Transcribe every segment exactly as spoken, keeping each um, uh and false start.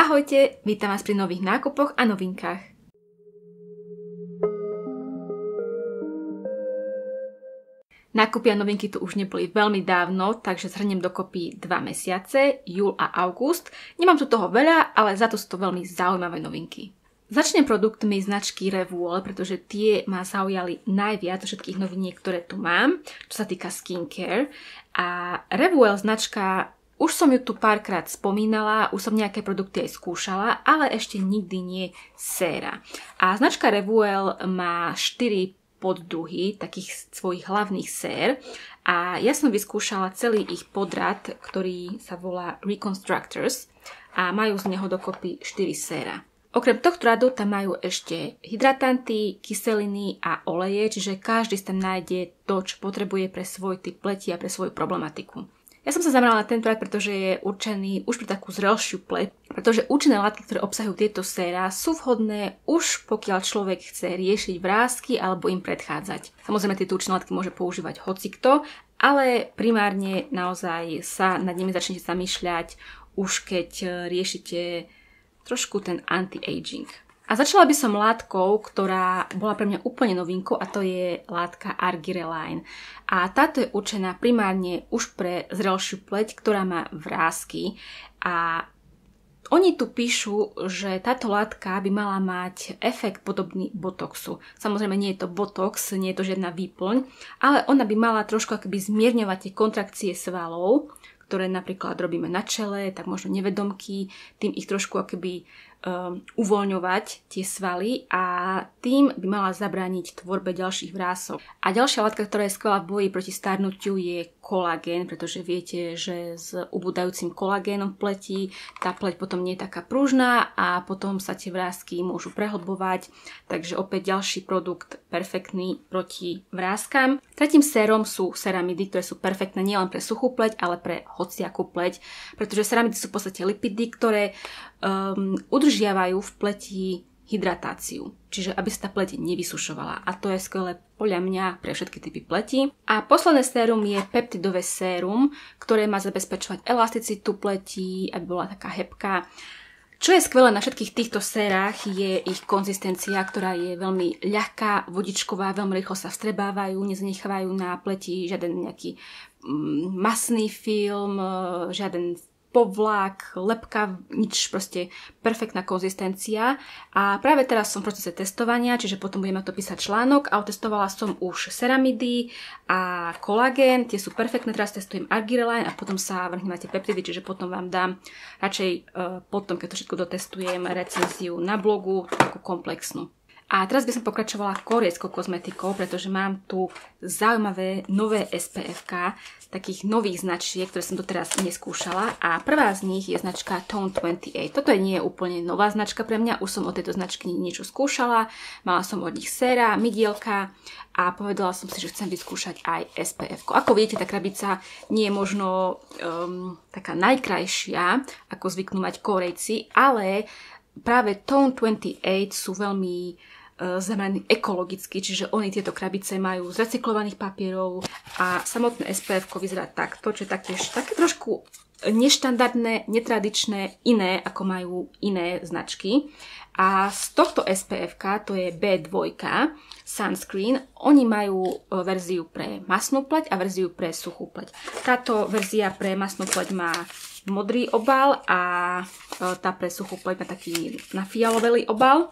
Ahojte, vítam vás pri nových nákupoch a novinkách. Nákupy a novinky tu už neboli veľmi dávno, takže zhrniem dokopy dva mesiace, júl a august. Nemám tu toho veľa, ale za to sú to veľmi zaujímavé novinky. Začnem produktmi značky Revuel, pretože tie ma zaujali najviac všetkých noviniek, ktoré tu mám, čo sa týka skincare. A Revuel značka, už som ju tu párkrát spomínala, už som nejaké produkty aj skúšala, ale ešte nikdy nie séra. A značka Revuel má štyri poddruhy takých svojich hlavných sér a ja som vyskúšala celý ich podrad, ktorý sa volá Reconstructors a majú z neho dokopy štyri séra. Okrem tohto radu tam majú ešte hydratanty, kyseliny a oleje, čiže každý tam nájde to, čo potrebuje pre svoj typ pleti a pre svoju problematiku. Ja som sa zamerala na tento rad, pretože je určený už pre takú zrelšiu pleť, pretože účinné látky, ktoré obsahujú tieto séra, sú vhodné už pokiaľ človek chce riešiť vrásky alebo im predchádzať. Samozrejme, tieto účinné látky môže používať hocikto, ale primárne naozaj sa nad nimi začnete zamýšľať už keď riešite trošku ten anti-aging. A začala by som látkou, ktorá bola pre mňa úplne novinkou a to je látka Argireline. A táto je určená primárne už pre zrelšiu pleť, ktorá má vrásky. A oni tu píšu, že táto látka by mala mať efekt podobný botoxu. Samozrejme nie je to botox, nie je to žiadna výplň, ale ona by mala trošku akoby zmierňovať tie kontrakcie svalov, ktoré napríklad robíme na čele, tak možno nevedomky, tým ich trošku akoby um, uvoľňovať tie svaly a tým by mala zabrániť tvorbe ďalších vrások. A ďalšia látka, ktorá je skvelá v boji proti starnutiu, je kolagén, pretože viete, že s ubúdajúcim kolagénom v pleti tá pleť potom nie je taká pružná a potom sa tie vrásky môžu prehlbovať. Takže opäť ďalší produkt perfektný proti vrázkam. Tretím sérom sú ceramidy, ktoré sú perfektné nielen pre suchú pleť, ale pre hociakú pleť, pretože ceramidy sú v podstate lipidy, ktoré um, udržiavajú v pleti hydratáciu, čiže aby sa tá pleť nevysušovala. A to je skvelé podľa mňa pre všetky typy pleti. A posledné sérum je peptidové sérum, ktoré má zabezpečovať elasticitu pleti, aby bola taká hebká. Čo je skvelé na všetkých týchto sérach je ich konzistencia, ktorá je veľmi ľahká, vodičková, veľmi rýchlo sa vstrebávajú, nezanechávajú na pleti žiaden nejaký mm, masný film, žiaden povlak, lepka, nič, proste perfektná konzistencia. A práve teraz som v procese testovania, čiže potom budem na to písať článok a otestovala som už ceramidy a kolagén, tie sú perfektné, teraz testujem Argireline a potom sa vrhnem na tie peptidy, čiže potom vám dám radšej uh, potom, keď to všetko dotestujem, recenziu na blogu, takú komplexnú. A teraz by som pokračovala korejskou kozmetikou, pretože mám tu zaujímavé nové es pé ef ká, takých nových značiek, ktoré som doteraz neskúšala. A prvá z nich je značka Tone dvadsaťosem. Toto je nie je úplne nová značka pre mňa, už som od tejto značky niečo skúšala, mala som od nich séra, mydielka a povedala som si, že chcem vyskúšať aj es pé ef. Ako viete, tá krabica nie je možno um, taká najkrajšia, ako zvyknú mať Korejci, ale práve Tone dvadsaťosem sú veľmi zameraní ekologicky, čiže oni tieto krabice majú z recyklovaných papierov a samotné es pé ef vyzerá takto, čo je taktiež také trošku neštandardné, netradičné, iné ako majú iné značky. A z tohto es pé ef to je bé dva Sunscreen, oni majú verziu pre masnú pleť a verziu pre suchú pleť. Táto verzia pre masnú pleť má modrý obal a tá pre suchú pleť má taký nafialovelý obal.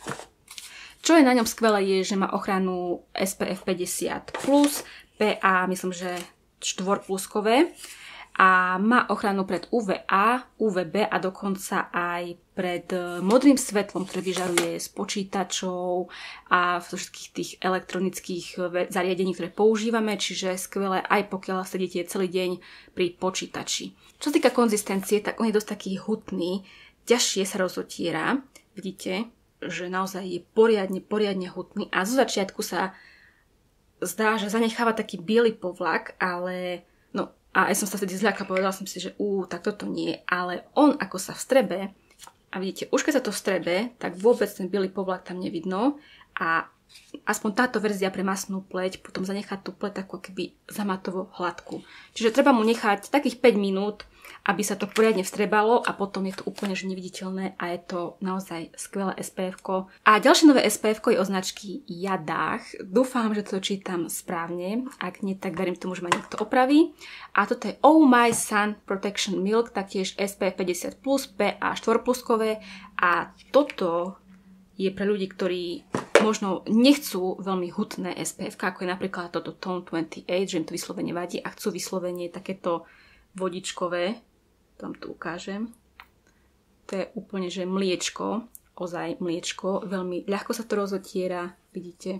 Čo je na ňom skvelé je, že má ochranu es pé ef päťdesiat plus, pé á myslím, že štvorpluskové a má ochranu pred ú vé á, ú vé bé a dokonca aj pred modrým svetlom, ktoré vyžaruje z počítačov a všetkých tých elektronických zariadení, ktoré používame, čiže skvelé aj pokiaľ sedíte celý deň pri počítači. Čo sa týka konzistencie, tak on je dosť taký hutný, ťažšie sa rozotiera, vidíte, že naozaj je poriadne, poriadne hutný a zo začiatku sa zdá, že zanecháva taký biely povlak, ale no a aj som sa vtedy zľakla, povedala som si, že ú, tak toto nie, ale on ako sa vstrebe a vidíte, už keď sa to vstrebe, tak vôbec ten biely povlak tam nevidno a aspoň táto verzia pre masnú pleť potom zanechať tú pleť ako keby zamatovo hladkú. Čiže treba mu nechať takých päť minút, aby sa to poriadne vstrebalo a potom je to úplne že neviditeľné a je to naozaj skvelé es pé efko. A ďalšie nové es pé efko je o značky Yadach. Dúfam, že to čítam správne. Ak nie, tak verím tomu, že ma niekto opraví. A toto je Oh My Sun Protection Milk, taktiež es pé ef päťdesiat plus, pé á štyri pluskové. A toto je pre ľudí, ktorí možno nechcú veľmi hutné es pé efka, ako je napríklad toto Tone dvadsaťosem, že im to vyslovene vadí a chcú vyslovene takéto vodičkové. Tam tu ukážem. To je úplne, že mliečko, ozaj mliečko, veľmi ľahko sa to rozotiera, vidíte.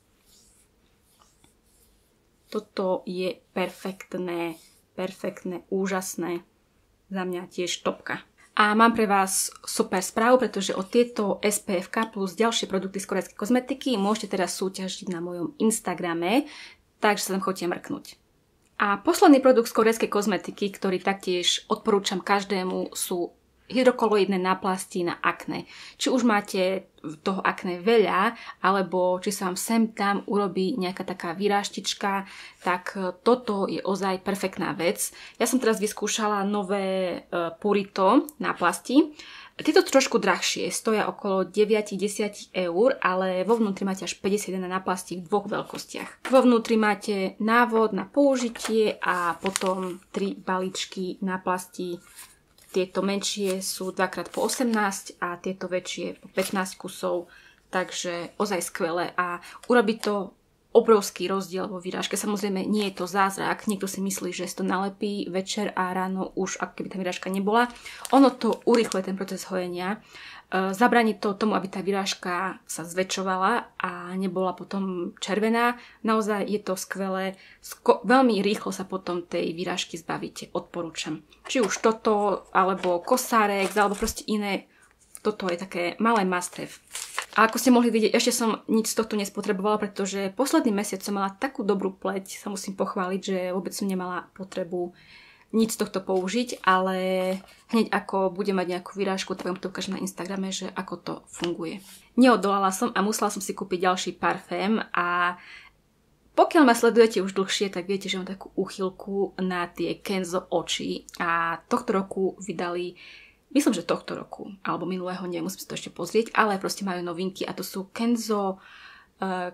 Toto je perfektné, perfektné, úžasné, za mňa tiež topka. A mám pre vás super správu, pretože o tieto es pé efka plus ďalšie produkty z korejskej kozmetiky môžete teraz súťažiť na mojom Instagrame, takže sa tam chodite mrknúť. A posledný produkt z korejskej kozmetiky, ktorý taktiež odporúčam každému, sú hydrokoloidné náplasti na akné. Či už máte toho akné veľa, alebo či sa vám sem tam urobí nejaká taká vyráštička, tak toto je ozaj perfektná vec. Ja som teraz vyskúšala nové uh, Purito náplasti. Tieto trošku drahšie, stoja okolo deväť až desať eur, ale vo vnútri máte až päťdesiatjeden náplastí v dvoch veľkostiach. Vo vnútri máte návod na použitie a potom tri balíčky náplastí. Tieto menšie sú dvakrát po osemnásť a tieto väčšie po pätnásť kusov, takže ozaj skvelé a urobí to obrovský rozdiel vo vyrážke. Samozrejme, nie je to zázrak. Niekto si myslí, že si to nalepí večer a ráno už, ako keby tá vyrážka nebola. Ono to urýchluje ten proces hojenia. E, zabráni to tomu, aby tá vyrážka sa zväčšovala a nebola potom červená. Naozaj je to skvelé. Sko- veľmi rýchlo sa potom tej vyrážky zbavíte. Odporúčam. Či už toto, alebo Cosrx, alebo proste iné. Toto je také malé must have. A ako ste mohli vidieť, ešte som nič z tohto nespotrebovala, pretože posledný mesiac som mala takú dobrú pleť, sa musím pochváliť, že vôbec som nemala potrebu nič z tohto použiť, ale hneď ako budem mať nejakú vyrážku, tak vám to ukážem na Instagrame, že ako to funguje. Neodolala som a musela som si kúpiť ďalší parfém a pokiaľ ma sledujete už dlhšie, tak viete, že mám takú úchylku na tie Kenzo oči a tohto roku vydali, myslím, že tohto roku, alebo minulého, neviem, musím si to ešte pozrieť, ale proste majú novinky a to sú Kenzo, uh,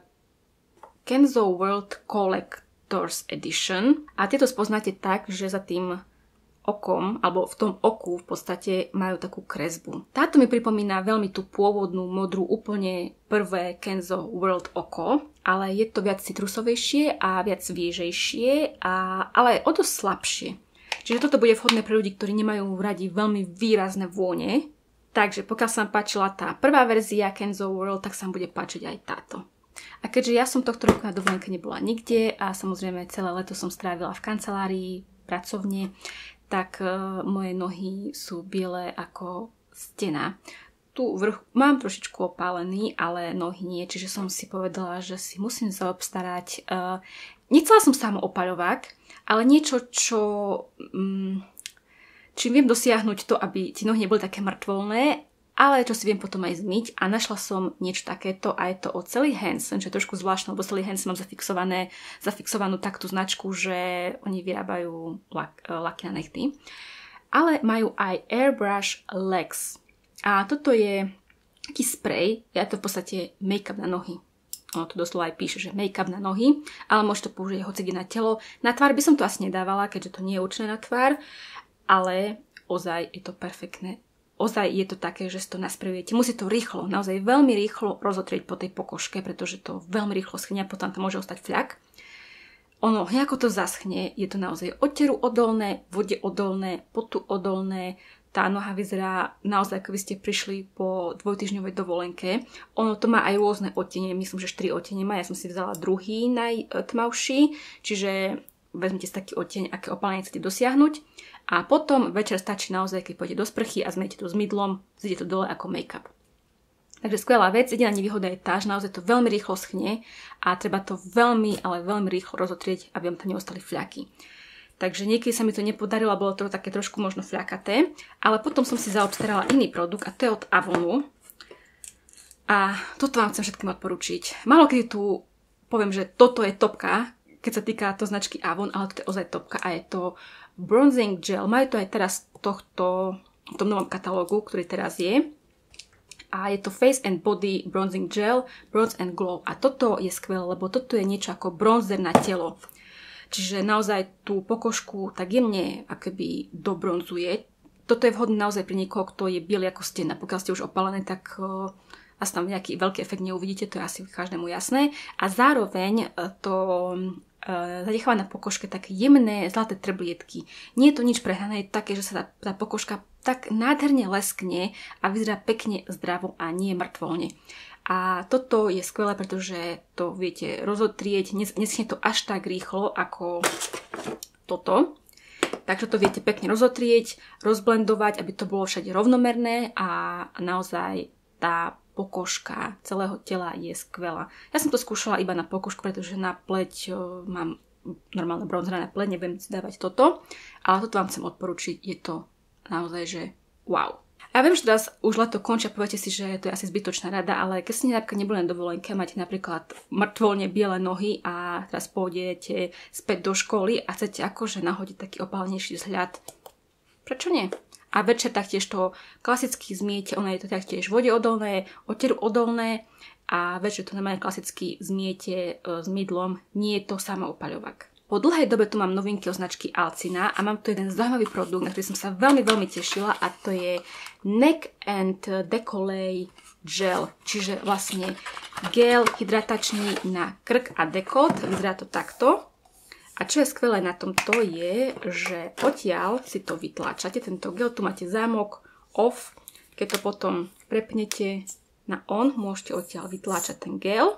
Kenzo World Collector's Edition. A tieto spoznáte tak, že za tým okom, alebo v tom oku v podstate majú takú kresbu. Táto mi pripomína veľmi tú pôvodnú modrú, úplne prvé Kenzo World oko, ale je to viac citrusovejšie a viac sviežejšie, a, ale o to slabšie. Čiže toto bude vhodné pre ľudí, ktorí nemajú radi veľmi výrazné vône. Takže pokiaľ sa vám páčila tá prvá verzia Kenzo World, tak sa vám bude páčiť aj táto. A keďže ja som tohto roku na dovolenke nebola nikde a samozrejme celé leto som strávila v kancelárii, pracovne, tak uh, moje nohy sú biele ako stena. Tu vrch mám trošičku opálený, ale nohy nie, čiže som si povedala, že si musím zaobstarať. Uh, nechcela som samoopaľovák, ale niečo, čo, um, čím viem dosiahnuť to, aby tie nohy neboli také mŕtvolné, ale čo si viem potom aj zmyť. A našla som niečo takéto a je to od Sally Hansen, čo je trošku zvláštne, lebo Sally Hansen mám zafixované, zafixovanú takú značku, že oni vyrábajú lak, laky na nechty. Ale majú aj Airbrush Legs. A toto je taký sprej, je to v podstate make-up na nohy. Ono to doslova aj píše, že make-up na nohy, ale môžete to použiť hoci kde na telo. Na tvár by som to asi nedávala, keďže to nie je určené na tvár, ale ozaj je to perfektné. Ozaj je to také, že si to nasprejujete. Musí to rýchlo, naozaj veľmi rýchlo rozotrieť po tej pokožke, pretože to veľmi rýchlo schne a potom tam môže ostať fľak. Ono, ako to zaschne, je to naozaj odteru odolné, vode odolné, potu odolné. Tá noha vyzerá naozaj, ako by ste prišli po dvojtýždňovej dovolenke. Ono to má aj rôzne odtiene, myslím, že štyri odtiene má. Ja som si vzala druhý najtmavší, čiže vezmite si taký odtieň, aké opálenie chcete dosiahnuť. A potom večer stačí naozaj, keď pôjdete do sprchy a zmejete to s mydlom, zíde to dole ako make-up. Takže skvelá vec, jediná nevýhoda je tá, že naozaj to veľmi rýchlo schne a treba to veľmi, ale veľmi rýchlo rozotrieť, aby vám tam neostali fľaky. Takže niekedy sa mi to nepodarilo, bolo to také trošku možno fľakaté, ale potom som si zaobstarala iný produkt a to je od Avonu. A toto vám chcem všetkým odporučiť. Málo kedy tu poviem, že toto je topka, keď sa týka to značky Avon, ale to je ozaj topka a je to bronzing gel. Majú to aj teraz tohto, v tom novom katalógu, ktorý teraz je. A je to Face and Body Bronzing Gel, Bronze and Glow. A toto je skvelé, lebo toto je niečo ako bronzer na telo. Čiže naozaj tú pokožku tak jemne akoby dobronzuje. Toto je vhodné naozaj pre niekoho, kto je biely ako stena. Pokiaľ ste už opalené, tak uh, asi tam nejaký veľký efekt neuvidíte, to je asi každému jasné. A zároveň uh, to uh, zanecháva na pokožke také jemné zlaté trblietky. Nie je to nič prehnané, je také, že sa tá, tá pokožka tak nádherne leskne a vyzerá pekne zdravo a nie mŕtvolne. A toto je skvelé, pretože to viete rozotrieť, neschne to až tak rýchlo ako toto. Takže to viete pekne rozotrieť, rozblendovať, aby to bolo všade rovnomerné a naozaj tá pokožka celého tela je skvelá. Ja som to skúšala iba na pokožku, pretože na pleť uh, mám normálne bronzerané pleť, nebudem si dávať toto, ale toto vám chcem odporučiť, je to naozaj, že wow. Ja viem, že teraz už leto končí a poviete si, že to je asi zbytočná rada, ale keď ste napríklad neboli na dovolenke, máte napríklad mŕtvolne biele nohy a teraz pôjdete späť do školy a chcete akože nahodiť taký opálnejší vzhľad, prečo nie? A večer taktiež to klasicky zmiete, ono je to taktiež vodeodolné, oteru odolné a večer to normálne klasicky zmiete e, s mydlom, nie je to samoopaľovák. Po dlhej dobe tu mám novinky od značky Alcina a mám tu jeden zaujímavý produkt, na ktorý som sa veľmi, veľmi tešila a to je Neck and Décolleté Gel, čiže vlastne gel hydratačný na krk a dekolt, vyzerá to takto. A čo je skvelé na tomto je, že odtiaľ si to vytláčate, tento gel, tu máte zámok off, keď to potom prepnete na on, môžete odtiaľ vytláčať ten gel.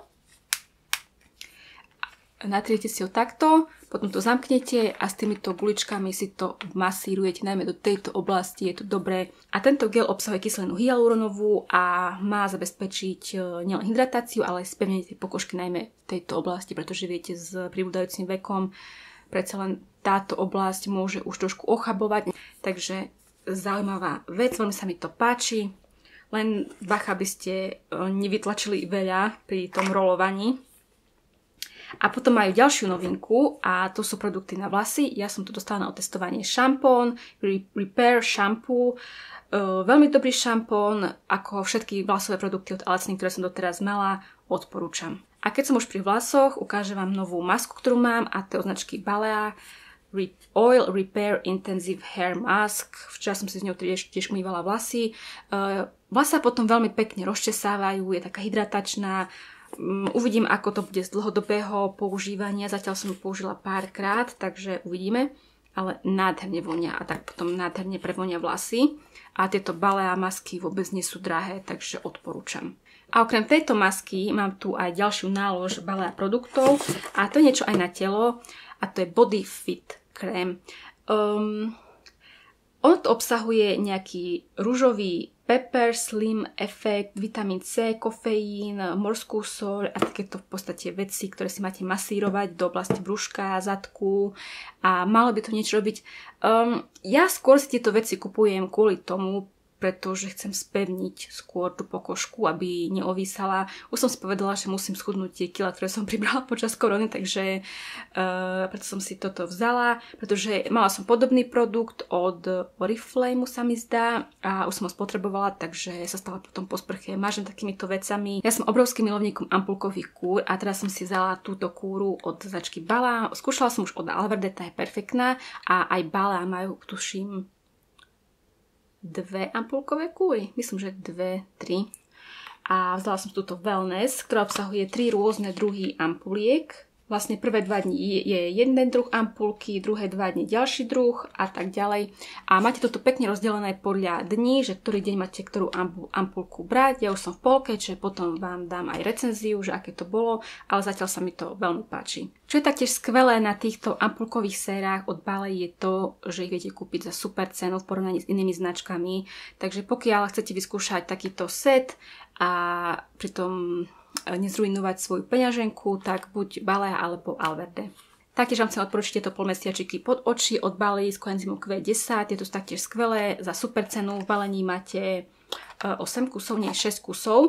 Natriete si ho takto, potom to zamknete a s týmito guličkami si to masírujete, najmä do tejto oblasti, je to dobré. A tento gel obsahuje kyselinu hyaluronovú a má zabezpečiť nielen hydratáciu, ale aj spevnenie tej pokožky najmä v tejto oblasti, pretože viete, s pribúdajúcim vekom predsa len táto oblasť môže už trošku ochabovať. Takže zaujímavá vec, veľmi sa mi to páči. Len bacha, aby ste nevytlačili veľa pri tom rolovaní. A potom majú ďalšiu novinku a to sú produkty na vlasy. Ja som tu dostala na otestovanie šampón, Repair Shampoo. Uh, veľmi dobrý šampón, ako všetky vlasové produkty od Alciny, ktoré som doteraz mala, odporúčam. A keď som už pri vlasoch, ukážem vám novú masku, ktorú mám a to je od značky Balea Oil Repair Intensive Hair Mask. Včera som si z ňou tiež, tiež umývala vlasy. Uh, vlasy sa potom veľmi pekne rozčesávajú, je taká hydratačná. Uvidím, ako to bude z dlhodobého používania. Zatiaľ som ju použila párkrát, takže uvidíme. Ale nádherne vonia a tak potom nádherne prevonia vlasy. A tieto Balea masky vôbec nie sú drahé, takže odporúčam. A okrem tejto masky mám tu aj ďalšiu nálož Balea produktov. A to je niečo aj na telo. A to je Body Fit krém. Um, on to obsahuje nejaký ružový pepper, slim efekt, vitamín C, kofeín, morskú soľ a takéto v podstate veci, ktoré si máte masírovať do oblasti brúška, zadku a malo by to niečo robiť. Um, ja skôr si tieto veci kupujem kvôli tomu, pretože chcem spevniť skôr tú pokožku, aby neovísala. Už som si povedala, že musím schudnúť tie kilá, ktoré som pribrala počas korony, takže uh, preto som si toto vzala, pretože mala som podobný produkt od Oriflame, sa mi zdá, a už som ho spotrebovala, takže sa stala potom po sprche mážem takýmito vecami. Ja som obrovským milovníkom ampulkových kúr a teraz som si vzala túto kúru od značky Balea. Skúšala som už od Alverde, tá je perfektná a aj Balea majú, tuším, dve ampulkové kúry, myslím, že dve, tri. A vzala som túto Wellness, ktorá obsahuje tri rôzne druhy ampuliek. Vlastne prvé dva dni je jeden druh ampulky, druhé dva dni ďalší druh a tak ďalej. A máte toto pekne rozdelené podľa dní, že ktorý deň máte ktorú ampulku brať. Ja už som v polke, čiže potom vám dám aj recenziu, že aké to bolo, ale zatiaľ sa mi to veľmi páči. Čo je taktiež skvelé na týchto ampulkových sérách od Balea je to, že ich viete kúpiť za super cenu v porovnaní s inými značkami. Takže pokiaľ chcete vyskúšať takýto set a pritom nezrujnovať svoju peňaženku, tak buď Balea alebo Alverde. Taktiež vám chcem odporučiť tieto polmesiačiky pod oči od Balea s koenzymom Q desať. Je to taktiež skvelé, za super cenu. V balení máte osem kusov, nie šesť kusov.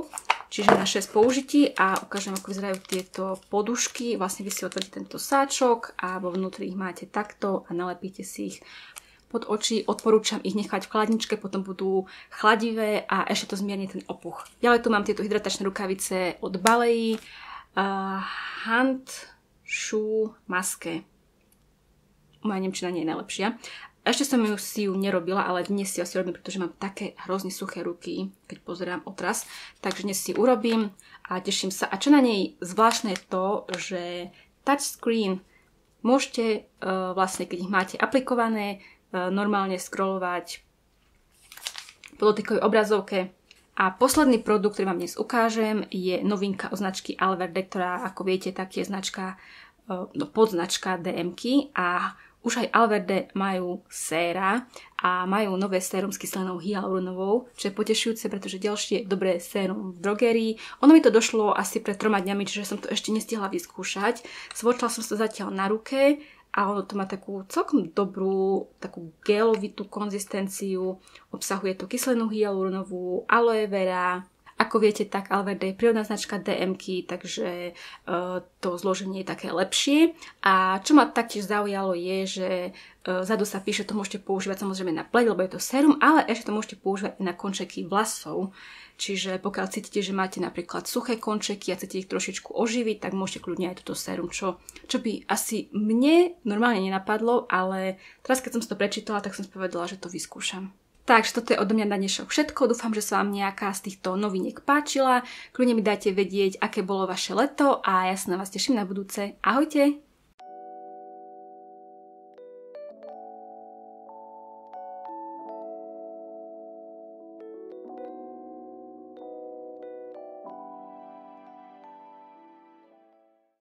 čiže na šesť použití a ukážem, ako vyzerajú tieto podušky. Vlastne vy si otvoríte tento sáčok a vo vnútri ich máte takto a nalepíte si ich pod oči. Odporúčam ich nechať v chladničke, potom budú chladivé a ešte to zmierni ten opuch. Ďalej tu mám tieto hydratačné rukavice od Balei uh, Hand Shoe Maske. Moja nemčina nie je najlepšia. Ešte som ju si ju nerobila, ale dnes si asi robím, pretože mám také hrozne suché ruky, keď pozerám otras. Takže dnes si urobím a teším sa. A čo na nej zvláštne je to, že touchscreen môžete uh, vlastne, keď ich máte aplikované, uh, normálne scrollovať po dotykovej obrazovke. A posledný produkt, ktorý vám dnes ukážem, je novinka od značky Alverde, ktorá, ako viete, tak je značka, uh, no, podznačka dé em ky a už aj Alverde majú séra a majú nové sérum s kyselinou hyaluronovou, čo je potešujúce, pretože ďalšie dobré sérum v drogerii. Ono mi to došlo asi pred troma dňami, čiže som to ešte nestihla vyskúšať. Svočila som to zatiaľ na ruke a ono to má takú celkom dobrú, takú gelovitú konzistenciu. Obsahuje to kyselinu hyaluronovú, aloe vera. Ako viete, tak Alverde je prírodná značka dé em ky, takže uh, to zloženie je také lepšie. A čo ma taktiež zaujalo je, že uh, vzadu sa píše, to môžete používať samozrejme na pleť, lebo je to sérum, ale ešte to môžete používať na končeky vlasov. Čiže pokiaľ cítite, že máte napríklad suché končeky a chcete ich trošičku oživiť, tak môžete kľudne aj toto sérum, čo, čo by asi mne normálne nenapadlo, ale teraz keď som si to prečítala, tak som si povedala, že to vyskúšam. Takže toto je odo mňa na dnešok všetko. Dúfam, že sa vám nejaká z týchto noviniek páčila. Kľudne mi dajte vedieť, aké bolo vaše leto a ja sa na vás teším na budúce. Ahojte!